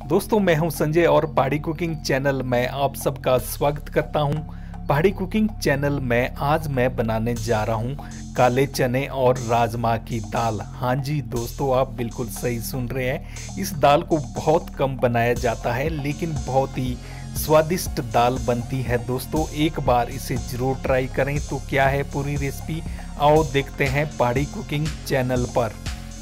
दोस्तों मैं हूं संजय और पहाड़ी कुकिंग चैनल में आप सबका स्वागत करता हूं। पहाड़ी कुकिंग चैनल में आज मैं बनाने जा रहा हूं काले चने और राजमा की दाल। हाँ जी दोस्तों, आप बिल्कुल सही सुन रहे हैं। इस दाल को बहुत कम बनाया जाता है लेकिन बहुत ही स्वादिष्ट दाल बनती है दोस्तों। एक बार इसे जरूर ट्राई करें। तो क्या है पूरी रेसिपी, आओ देखते हैं पहाड़ी कुकिंग चैनल पर।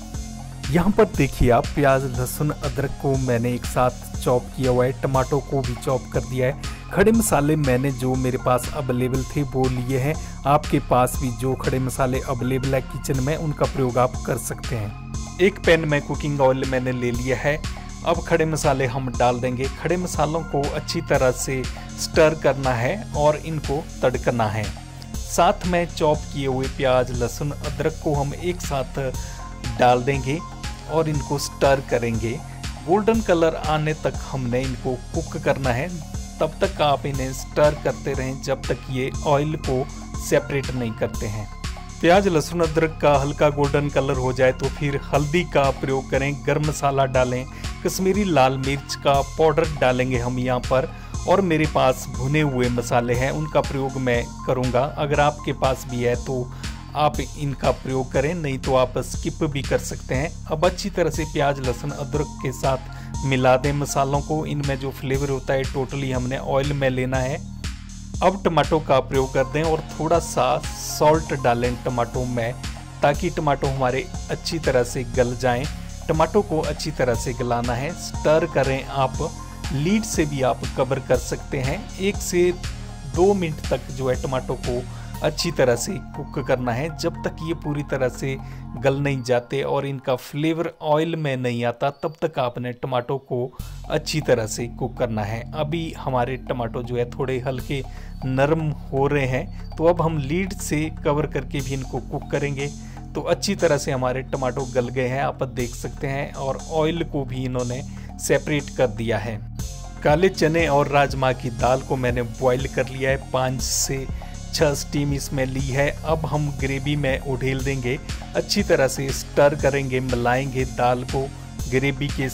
यहाँ पर देखिए आप, प्याज लहसुन अदरक को मैंने एक साथ चॉप किया हुआ है, टमाटो को भी चॉप कर दिया है। खड़े मसाले मैंने जो मेरे पास अवेलेबल थे वो लिए हैं। आपके पास भी जो खड़े मसाले अवेलेबल है किचन में उनका प्रयोग आप कर सकते हैं। एक पैन में कुकिंग ऑयल मैंने ले लिया है। अब खड़े मसाले हम डाल देंगे। खड़े मसालों को अच्छी तरह से स्टर करना है और इनको तड़कना है। साथ में चॉप किए हुए प्याज लहसुन अदरक को हम एक साथ डाल देंगे और इनको स्टर करेंगे। गोल्डन कलर आने तक हमने इनको कुक करना है। तब तक आप इन्हें स्टर करते रहें जब तक ये ऑयल को सेपरेट नहीं करते हैं। प्याज लहसुन अदरक का हल्का गोल्डन कलर हो जाए तो फिर हल्दी का प्रयोग करें, गरम मसाला डालें, कश्मीरी लाल मिर्च का पाउडर डालेंगे हम यहाँ पर, और मेरे पास भुने हुए मसाले हैं उनका प्रयोग मैं करूँगा। अगर आपके पास भी है तो आप इनका प्रयोग करें, नहीं तो आप स्किप भी कर सकते हैं। अब अच्छी तरह से प्याज लहसुन अदरक के साथ मिला दें मसालों को। इनमें जो फ्लेवर होता है टोटली हमने ऑयल में लेना है। अब टमाटो का प्रयोग कर दें और थोड़ा सा सॉल्ट डालें टमाटो में, ताकि टमाटो हमारे अच्छी तरह से गल जाएं। टमाटो को अच्छी तरह से गलाना है, स्टर करें आप। लीड से भी आप कवर कर सकते हैं। 1 से 2 मिनट तक जो है टमाटो को अच्छी तरह से कुक करना है, जब तक ये पूरी तरह से गल नहीं जाते और इनका फ्लेवर ऑयल में नहीं आता तब तक आपने टमाटो को अच्छी तरह से कुक करना है। अभी हमारे टमाटो जो है थोड़े हल्के नरम हो रहे हैं, तो अब हम लीड से कवर करके भी इनको कुक करेंगे। तो अच्छी तरह से हमारे टमाटो गल गए हैं, आप देख सकते हैं, और ऑयल को भी इन्होंने सेपरेट कर दिया है। काले चने और राजमा की दाल को मैंने बॉईल कर लिया है, 5 से 6 स्टीम इसमें ली है। अब हम ग्रेवी में उड़ेल देंगे, अच्छी तरह से स्टर करेंगे, मिलाएंगे दाल को ग्रेवी के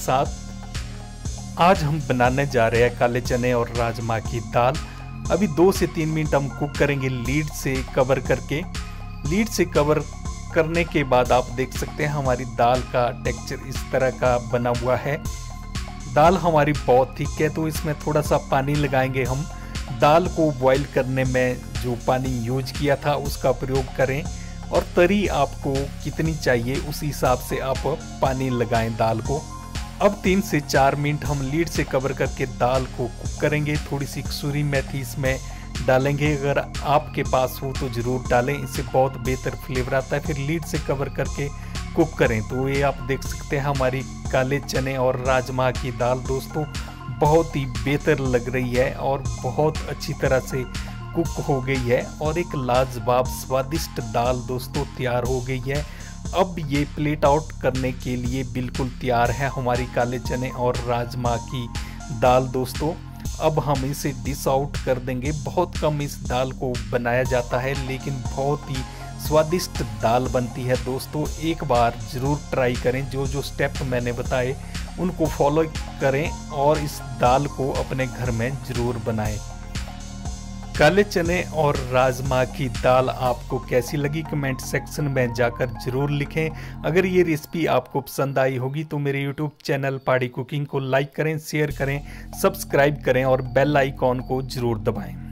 साथ। आज हम बनाने जा रहे हैं काले चने और राजमा की दाल। अभी 2 से 3 मिनट हम कुक करेंगे लीड से कवर करके। लीड से कवर करने के बाद आप देख सकते हैं हमारी दाल का टेक्सचर इस तरह का बना हुआ है। दाल हमारी बहुत थिक है तो इसमें थोड़ा सा पानी लगाएंगे हम। दाल को बॉईल करने में जो पानी यूज किया था उसका प्रयोग करें, और तरी आपको कितनी चाहिए उस हिसाब से आप पानी लगाएं दाल को। अब 3 से 4 मिनट हम लीड से कवर करके दाल को कुक करेंगे। थोड़ी सी कसूरी मेथी इसमें डालेंगे, अगर आपके पास हो तो ज़रूर डालें, इससे बहुत बेहतर फ्लेवर आता है। फिर लीड से कवर करके कुक करें। तो ये आप देख सकते हैं हमारी काले चने और राजमा की दाल दोस्तों बहुत ही बेहतर लग रही है और बहुत अच्छी तरह से कुक हो गई है, और एक लाजवाब स्वादिष्ट दाल दोस्तों तैयार हो गई है। अब ये प्लेट आउट करने के लिए बिल्कुल तैयार है हमारी काले चने और राजमा की दाल दोस्तों। अब हम इसे डिश आउट कर देंगे। बहुत कम इस दाल को बनाया जाता है लेकिन बहुत ही स्वादिष्ट दाल बनती है दोस्तों। एक बार ज़रूर ट्राई करें, जो जो स्टेप मैंने बताए उनको फॉलो करें और इस दाल को अपने घर में ज़रूर बनाएं। काले चने और राजमा की दाल आपको कैसी लगी कमेंट सेक्शन में जाकर ज़रूर लिखें। अगर ये रेसिपी आपको पसंद आई होगी तो मेरे यूट्यूब चैनल पहाड़ी कुकिंग को लाइक करें, शेयर करें, सब्सक्राइब करें और बेल आइकॉन को ज़रूर दबाएं।